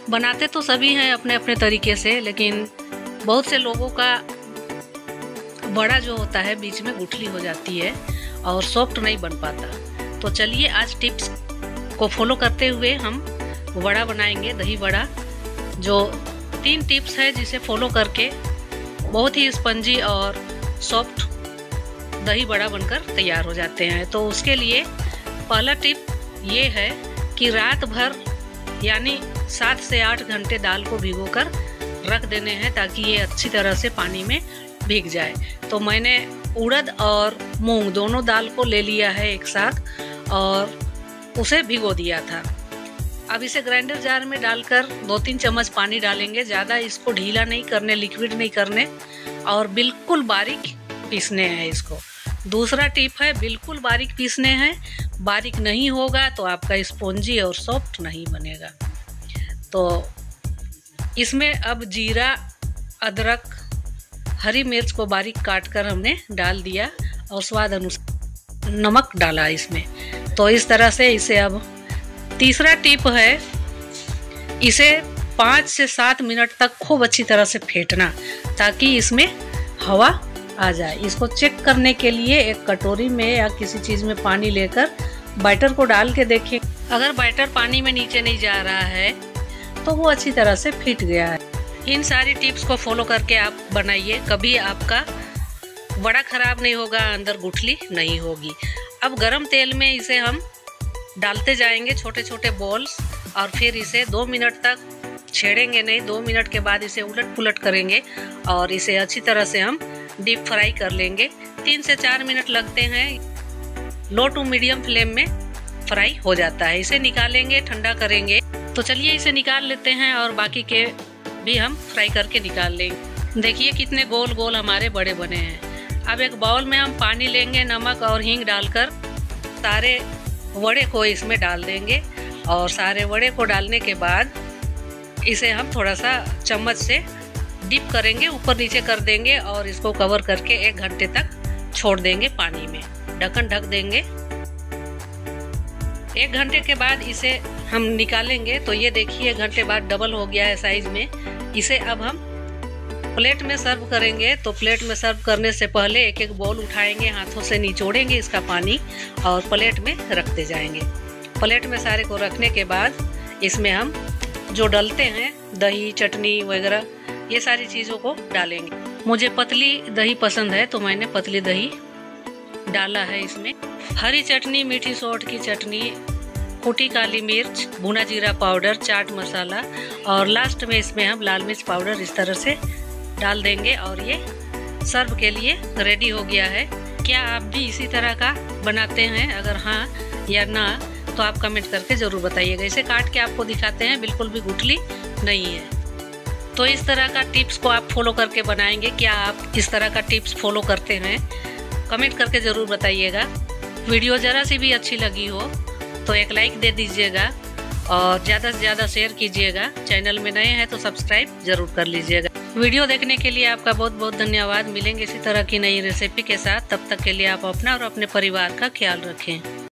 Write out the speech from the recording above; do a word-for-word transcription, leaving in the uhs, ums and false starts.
बनाते तो सभी हैं अपने अपने तरीके से, लेकिन बहुत से लोगों का बड़ा जो होता है बीच में गुठली हो जाती है और सॉफ्ट नहीं बन पाता। तो चलिए आज टिप्स को फॉलो करते हुए हम वड़ा बनाएंगे, दही वड़ा। जो तीन टिप्स है जिसे फॉलो करके बहुत ही स्पंजी और सॉफ्ट दही वड़ा बनकर तैयार हो जाते हैं। तो उसके लिए पहला टिप ये है कि रात भर यानी सात से आठ घंटे दाल को भिगोकर रख देने हैं ताकि ये अच्छी तरह से पानी में भीग जाए। तो मैंने उड़द और मूंग दोनों दाल को ले लिया है एक साथ और उसे भिगो दिया था। अब इसे ग्राइंडर जार में डालकर दो तीन चम्मच पानी डालेंगे। ज़्यादा इसको ढीला नहीं करने, लिक्विड नहीं करने और बिल्कुल बारीक पीसने हैं इसको। दूसरा टिप है बिल्कुल बारीक पीसने हैं, बारीक नहीं होगा तो आपका स्पॉन्जी और सॉफ्ट नहीं बनेगा। तो इसमें अब जीरा, अदरक, हरी मिर्च को बारीक काट कर हमने डाल दिया और स्वाद अनुसार नमक डाला इसमें। तो इस तरह से इसे अब तीसरा टिप है, इसे पाँच से सात मिनट तक खूब अच्छी तरह से फेंटना ताकि इसमें हवा आ जाए। इसको चेक करने के लिए एक कटोरी में या किसी चीज़ में पानी लेकर बैटर को डाल के देखिए। अगर बैटर पानी में नीचे नहीं जा रहा है तो वो अच्छी तरह से फिट गया है। इन सारी टिप्स को फॉलो करके आप बनाइए, कभी आपका वड़ा खराब नहीं होगा, अंदर गुठली नहीं होगी। अब गरम तेल में इसे हम डालते जाएंगे छोटे छोटे बॉल्स और फिर इसे दो मिनट तक छेड़ेंगे नहीं। दो मिनट के बाद इसे उलट पुलट करेंगे और इसे अच्छी तरह से हम डीप फ्राई कर लेंगे। तीन से चार मिनट लगते हैं, लो टू मीडियम फ्लेम में फ्राई हो जाता है। इसे निकालेंगे, ठंडा करेंगे। तो चलिए इसे निकाल लेते हैं और बाकी के भी हम फ्राई करके निकाल लेंगे। देखिए कितने गोल गोल हमारे बड़े बने हैं। अब एक बाउल में हम पानी लेंगे, नमक और हींग डालकर सारे वड़े को इसमें डाल देंगे और सारे वड़े को डालने के बाद इसे हम थोड़ा सा चम्मच से डिप करेंगे, ऊपर नीचे कर देंगे और इसको कवर करके एक घंटे तक छोड़ देंगे पानी में। ढक्कन ढक देंगे। एक घंटे के बाद इसे हम निकालेंगे तो ये देखिए एक घंटे बाद डबल हो गया है साइज में। इसे अब हम प्लेट में सर्व करेंगे। तो प्लेट में सर्व करने से पहले एक एक बॉल उठाएंगे, हाथों से निचोड़ेंगे इसका पानी और प्लेट में रखते जाएंगे। प्लेट में सारे को रखने के बाद इसमें हम जो डालते हैं दही, चटनी वगैरह, ये सारी चीज़ों को डालेंगे। मुझे पतली दही पसंद है तो मैंने पतली दही डाला है इसमें। हरी चटनी, मीठी सौंठ की चटनी, कुटी काली मिर्च, भुना जीरा पाउडर, चाट मसाला और लास्ट में इसमें हम लाल मिर्च पाउडर इस तरह से डाल देंगे और ये सर्व के लिए रेडी हो गया है। क्या आप भी इसी तरह का बनाते हैं? अगर हाँ या ना तो आप कमेंट करके ज़रूर बताइएगा। इसे काट के आपको दिखाते हैं, बिल्कुल भी गुठली नहीं है। तो इस तरह का टिप्स को आप फॉलो करके बनाएंगे। क्या आप इस तरह का टिप्स फॉलो करते हैं? कमेंट करके ज़रूर बताइएगा। वीडियो ज़रा सी भी अच्छी लगी हो तो एक लाइक दे दीजिएगा और ज़्यादा से ज़्यादा शेयर कीजिएगा। चैनल में नए हैं तो सब्सक्राइब ज़रूर कर लीजिएगा। वीडियो देखने के लिए आपका बहुत बहुत धन्यवाद। मिलेंगे इसी तरह की नई रेसिपी के साथ। तब तक के लिए आप अपना और अपने परिवार का ख्याल रखें।